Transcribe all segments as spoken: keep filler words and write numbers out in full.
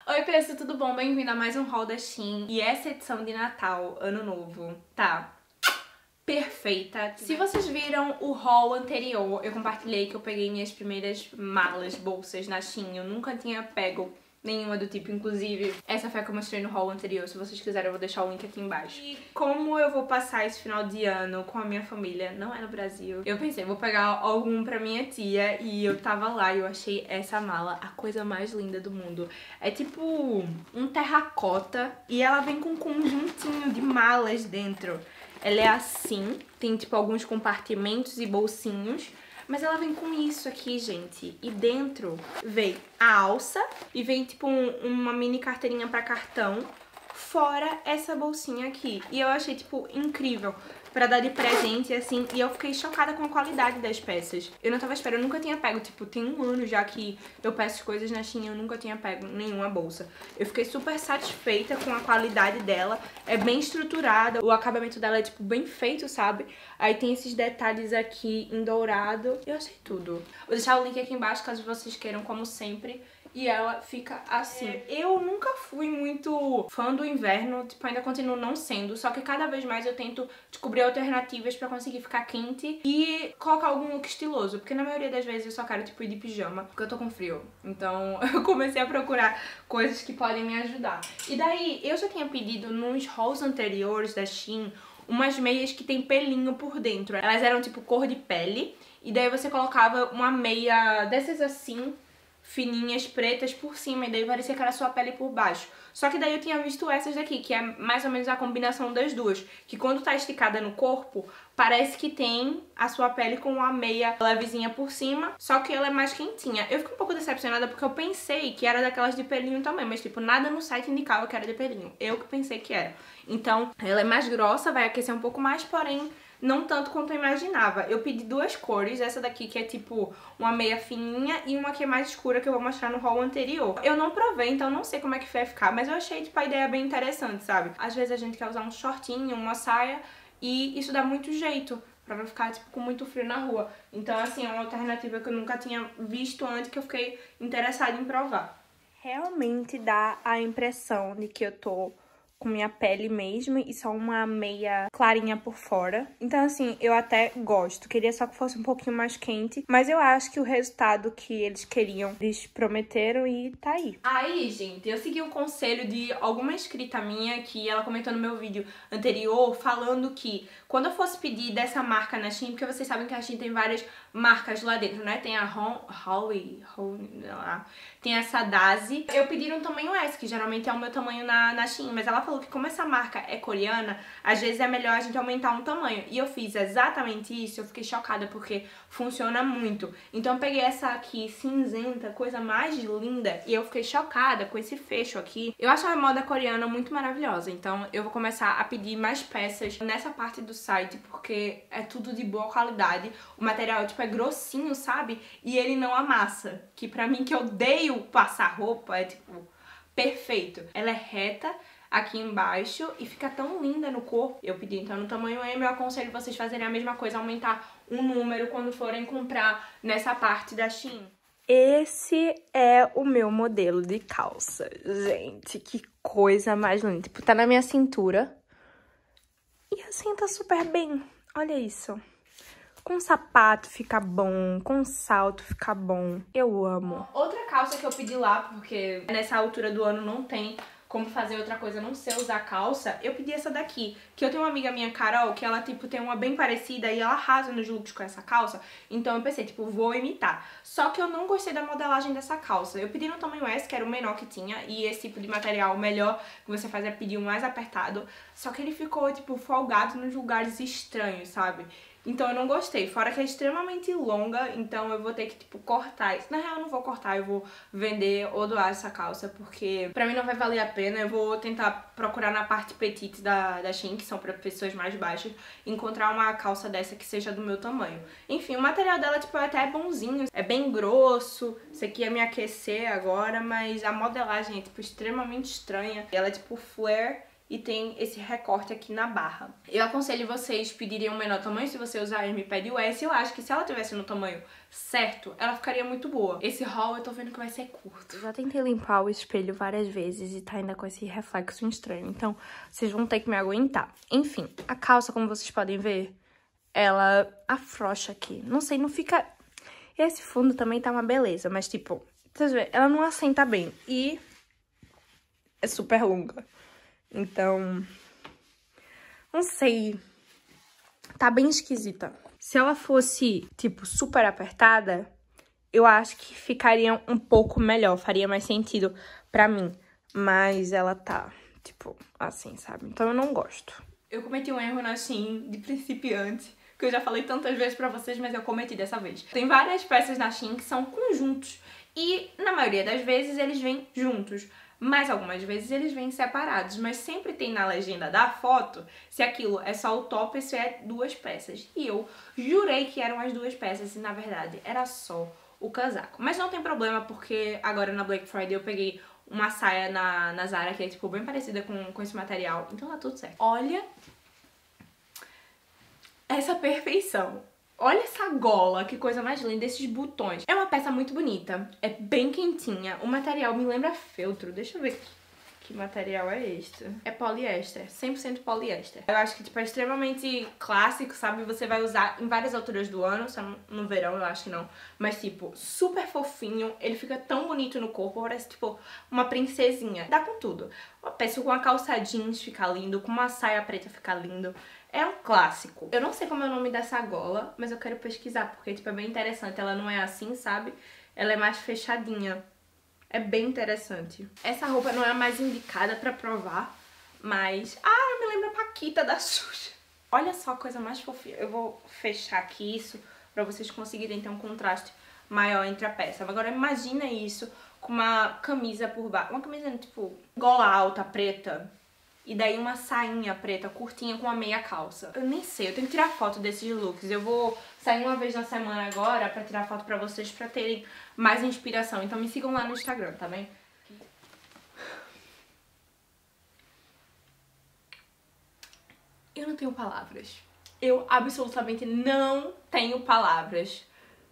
Oi pessoal, tudo bom? Bem-vindo a mais um haul da Shein. E essa edição de Natal, Ano Novo, tá perfeita. Se vocês viram o haul anterior, eu compartilhei que eu peguei minhas primeiras malas, bolsas na Shein. Eu nunca tinha pego nenhuma do tipo, inclusive essa foi a que eu mostrei no haul anterior. Se vocês quiserem eu vou deixar o link aqui embaixo. E como eu vou passar esse final de ano com a minha família, não é no Brasil, eu pensei, vou pegar algum pra minha tia. E eu tava lá e eu achei essa mala a coisa mais linda do mundo. É tipo um terracota e ela vem com um conjuntinho de malas dentro. Ela é assim, tem tipo alguns compartimentos e bolsinhos. Mas ela vem com isso aqui, gente. E dentro vem a alça e vem tipo um, uma mini carteirinha pra cartão. Fora essa bolsinha aqui. E eu achei, tipo, incrível pra dar de presente, assim. E eu fiquei chocada com a qualidade das peças. Eu não tava esperando, eu nunca tinha pego. Tipo, tem um ano já que eu peço coisas na Shein, eu nunca tinha pego nenhuma bolsa. Eu fiquei super satisfeita com a qualidade dela. É bem estruturada, o acabamento dela é, tipo, bem feito, sabe? Aí tem esses detalhes aqui em dourado. Eu achei tudo. Vou deixar o link aqui embaixo, caso vocês queiram, como sempre. E ela fica assim. Eu nunca fui muito fã do inverno, tipo, ainda continuo não sendo. Só que cada vez mais eu tento descobrir alternativas pra conseguir ficar quente e colocar algum look estiloso. Porque na maioria das vezes eu só quero, tipo, ir de pijama, porque eu tô com frio. Então eu comecei a procurar coisas que podem me ajudar. E daí, eu já tinha pedido nos hauls anteriores da Shein umas meias que tem pelinho por dentro. Elas eram, tipo, cor de pele. E daí você colocava uma meia dessas assim, fininhas, pretas por cima, e daí parecia que era sua pele por baixo. Só que daí eu tinha visto essas daqui, que é mais ou menos a combinação das duas, que quando tá esticada no corpo, parece que tem a sua pele com a meia levezinha por cima, só que ela é mais quentinha. Eu fiquei um pouco decepcionada porque eu pensei que era daquelas de pelinho também, mas tipo, nada no site indicava que era de pelinho. Eu que pensei que era. Então, ela é mais grossa, vai aquecer um pouco mais, porém não tanto quanto eu imaginava. Eu pedi duas cores, essa daqui que é tipo uma meia fininha e uma que é mais escura, que eu vou mostrar no haul anterior. Eu não provei, então não sei como é que vai ficar, mas eu achei tipo a ideia bem interessante, sabe? Às vezes a gente quer usar um shortinho, uma saia, e isso dá muito jeito pra não ficar tipo com muito frio na rua. Então assim, é uma alternativa que eu nunca tinha visto antes, que eu fiquei interessada em provar. Realmente dá a impressão de que eu tô com minha pele mesmo e só uma meia clarinha por fora. Então, assim, eu até gosto. Queria só que fosse um pouquinho mais quente, mas eu acho que o resultado que eles queriam, eles prometeram e tá aí. Aí, gente, eu segui o conselho de alguma inscrita minha que ela comentou no meu vídeo anterior falando que quando eu fosse pedir dessa marca na Shein, porque vocês sabem que a Shein tem várias marcas lá dentro, né? Tem a Howie, tem essa Dazi. Eu pedi um tamanho S, que geralmente é o meu tamanho na, na Shein, mas ela falou que como essa marca é coreana, às vezes é melhor a gente aumentar um tamanho. E eu fiz exatamente isso, eu fiquei chocada porque funciona muito. Então eu peguei essa aqui cinzenta, coisa mais linda, e eu fiquei chocada com esse fecho aqui. Eu acho a moda coreana muito maravilhosa, então eu vou começar a pedir mais peças nessa parte do site, porque é tudo de boa qualidade. O material, tipo, é grossinho, sabe? E ele não amassa, que pra mim, que odeio passar roupa, é tipo perfeito. Ela é reta aqui embaixo e fica tão linda no corpo. Eu pedi então no tamanho M, eu aconselho vocês fazerem a mesma coisa, aumentar um número quando forem comprar nessa parte da Shein. Esse é o meu modelo de calça, gente, que coisa mais linda. Tipo, tá na minha cintura e assim tá super bem, olha isso. Com sapato fica bom, com salto fica bom, eu amo. Outra calça que eu pedi lá, porque nessa altura do ano não tem como fazer outra coisa, não sei usar calça, eu pedi essa daqui, que eu tenho uma amiga minha, Carol, que ela, tipo, tem uma bem parecida e ela arrasa nos looks com essa calça, então eu pensei, tipo, vou imitar. Só que eu não gostei da modelagem dessa calça. Eu pedi no tamanho S, que era o menor que tinha, e esse tipo de material, o melhor que você faz é pedir o mais apertado, só que ele ficou, tipo, folgado nos lugares estranhos, sabe? Então eu não gostei, fora que é extremamente longa, então eu vou ter que, tipo, cortar isso. Na real eu não vou cortar, eu vou vender ou doar essa calça, porque pra mim não vai valer a pena. Eu vou tentar procurar na parte petite da, da Shein, que são pra pessoas mais baixas, encontrar uma calça dessa que seja do meu tamanho. Enfim, o material dela, tipo, é até bonzinho, é bem grosso, isso aqui ia me aquecer agora, mas a modelagem é, tipo, extremamente estranha. Ela é, tipo, flare e tem esse recorte aqui na barra. Eu aconselho vocês pedirem um menor tamanho, se você usar a M pede o S. Eu acho que se ela tivesse no tamanho certo, ela ficaria muito boa. Esse haul eu tô vendo que vai ser curto. Eu já tentei limpar o espelho várias vezes e tá ainda com esse reflexo estranho, então vocês vão ter que me aguentar. Enfim, a calça, como vocês podem ver, ela afrouxa aqui. Não sei, não fica... Esse fundo também tá uma beleza, mas tipo, vocês verem, ela não assenta bem e é super longa. Então, não sei, tá bem esquisita. Se ela fosse, tipo, super apertada, eu acho que ficaria um pouco melhor, faria mais sentido pra mim. Mas ela tá, tipo, assim, sabe? Então eu não gosto. Eu cometi um erro na Shein de principiante, que eu já falei tantas vezes pra vocês, mas eu cometi dessa vez. Tem várias peças na Shein que são conjuntos, e na maioria das vezes eles vêm juntos. Mas algumas vezes eles vêm separados, mas sempre tem na legenda da foto se aquilo é só o top ou se é duas peças. E eu jurei que eram as duas peças e na verdade era só o casaco. Mas não tem problema porque agora na Black Friday eu peguei uma saia na, na Zara que é tipo bem parecida com, com esse material, então tá tudo certo. Olha essa perfeição. Olha essa gola, que coisa mais linda, esses botões. É uma peça muito bonita, é bem quentinha. O material me lembra feltro, deixa eu ver que material é este. É poliéster, cem por cento poliéster. Eu acho que tipo, é extremamente clássico, sabe? Você vai usar em várias alturas do ano, só no verão eu acho que não. Mas tipo, super fofinho, ele fica tão bonito no corpo, parece tipo uma princesinha. Dá com tudo. Uma peça com uma calça jeans fica lindo, com uma saia preta fica lindo. É um clássico. Eu não sei como é o nome dessa gola, mas eu quero pesquisar, porque tipo, é bem interessante. Ela não é assim, sabe? Ela é mais fechadinha. É bem interessante. Essa roupa não é a mais indicada pra provar, mas... Ah, me lembra a Paquita da Xuxa. Olha só a coisa mais fofinha. Eu vou fechar aqui isso pra vocês conseguirem ter um contraste maior entre a peça. Agora imagina isso com uma camisa por baixo. Uma camisa, tipo, gola alta, preta. E daí uma sainha preta, curtinha, com uma meia calça. Eu nem sei, eu tenho que tirar foto desses looks. Eu vou sair uma vez na semana agora pra tirar foto pra vocês, pra terem mais inspiração. Então me sigam lá no Instagram, tá bem? Eu não tenho palavras. Eu absolutamente não tenho palavras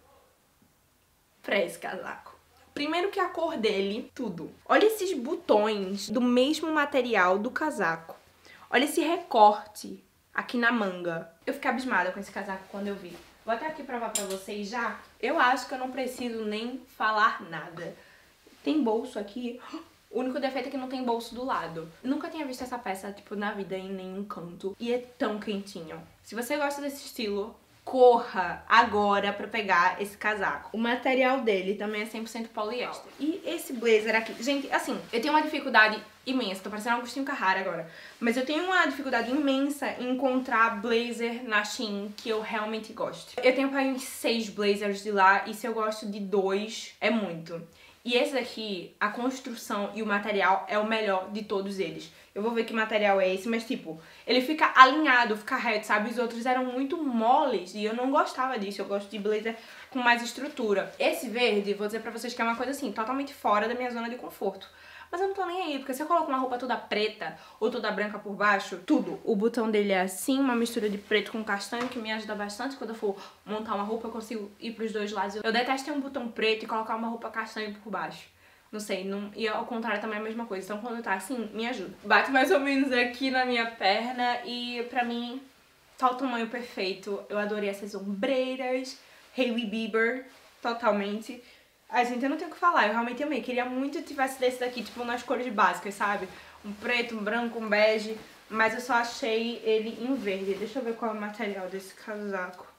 pra esse casaco. Primeiro que a cor dele, tudo. Olha esses botões do mesmo material do casaco. Olha esse recorte aqui na manga. Eu fiquei abismada com esse casaco quando eu vi. Vou até aqui provar pra vocês já. Eu acho que eu não preciso nem falar nada. Tem bolso aqui. O único defeito é que não tem bolso do lado. Nunca tinha visto essa peça, tipo, na vida em nenhum canto. E é tão quentinho. Se você gosta desse estilo, corra agora pra pegar esse casaco. O material dele também é cem por cento poliéster. E esse blazer aqui... Gente, assim, eu tenho uma dificuldade imensa. Tô parecendo Agostinho Carrara agora. Mas eu tenho uma dificuldade imensa em encontrar blazer na Shein que eu realmente gosto. Eu tenho para uns seis blazers de lá e se eu gosto de dois, é muito. E esse daqui, a construção e o material é o melhor de todos eles. Eu vou ver que material é esse, mas tipo, ele fica alinhado, fica reto, sabe? Os outros eram muito moles e eu não gostava disso. Eu gosto de blazer com mais estrutura. Esse verde, vou dizer pra vocês que é uma coisa assim, totalmente fora da minha zona de conforto. Mas eu não tô nem aí, porque se eu coloco uma roupa toda preta ou toda branca por baixo, tudo. O botão dele é assim, uma mistura de preto com castanho, que me ajuda bastante. Quando eu for montar uma roupa, eu consigo ir pros dois lados. Eu detesto ter um botão preto e colocar uma roupa castanho por baixo. Não sei, não... e ao contrário também é a mesma coisa. Então quando tá assim, me ajuda. Bate mais ou menos aqui na minha perna e pra mim tá o tamanho perfeito. Eu adorei essas ombreiras. Hailey Bieber, totalmente. Ai, gente, eu não tenho o que falar, eu realmente amei. Queria muito que tivesse desse daqui, tipo, nas cores básicas, sabe? Um preto, um branco, um bege. Mas eu só achei ele em verde. Deixa eu ver qual é o material desse casaco.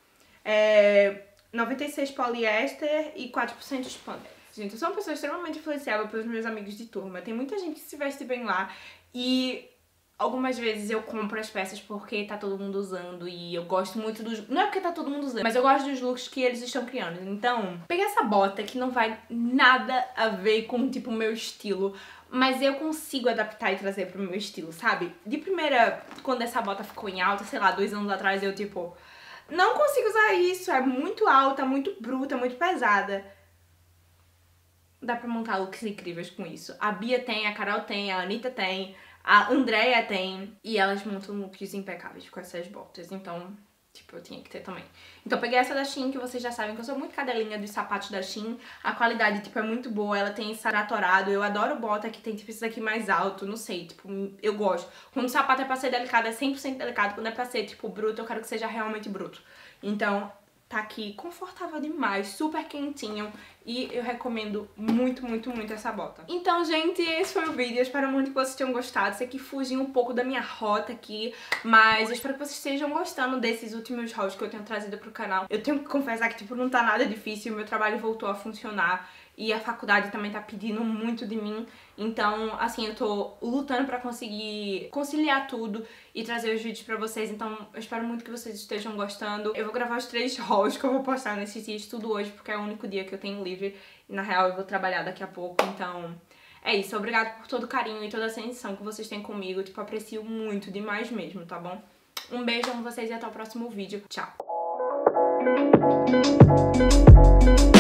É noventa e seis poliéster e quatro por cento spandex. Gente, eu sou uma pessoa extremamente influenciável pelos meus amigos de turma. Tem muita gente que se veste bem lá. E algumas vezes eu compro as peças porque tá todo mundo usando e eu gosto muito dos... Não é porque tá todo mundo usando, mas eu gosto dos looks que eles estão criando. Então, peguei essa bota que não vai nada a ver com, tipo, o meu estilo, mas eu consigo adaptar e trazer pro meu estilo, sabe? De primeira, quando essa bota ficou em alta, sei lá, dois anos atrás, eu, tipo, não consigo usar isso, é muito alta, muito bruta, muito pesada. Dá pra montar looks incríveis com isso. A Bia tem, a Carol tem, a Anitta tem... a Andrea tem, e elas montam looks impecáveis com essas botas, então, tipo, eu tinha que ter também. Então eu peguei essa da Shein, que vocês já sabem que eu sou muito cadelinha dos sapatos da Shein. A qualidade, tipo, é muito boa, ela tem esse tratorado. Eu adoro bota que tem, tipo, isso aqui mais alto, não sei, tipo, eu gosto. Quando o sapato é pra ser delicado, é cem por cento delicado. Quando é pra ser, tipo, bruto, eu quero que seja realmente bruto. Então, tá aqui confortável demais, super quentinho. E eu recomendo muito, muito, muito essa bota. Então, gente, esse foi o vídeo. Eu espero muito que vocês tenham gostado. Sei que fugi um pouco da minha rota aqui, mas eu espero que vocês estejam gostando desses últimos hauls que eu tenho trazido pro canal. Eu tenho que confessar que, tipo, não tá nada difícil. O meu trabalho voltou a funcionar e a faculdade também tá pedindo muito de mim. Então, assim, eu tô lutando pra conseguir conciliar tudo e trazer os vídeos pra vocês. Então, eu espero muito que vocês estejam gostando. Eu vou gravar os três hauls que eu vou postar nesses dias, tudo hoje, porque é o único dia que eu tenho livre. E, na real, eu vou trabalhar daqui a pouco, então... É isso, obrigada por todo o carinho e toda essa atenção que vocês têm comigo. Tipo, aprecio muito, demais mesmo, tá bom? Um beijo, amo vocês e até o próximo vídeo. Tchau!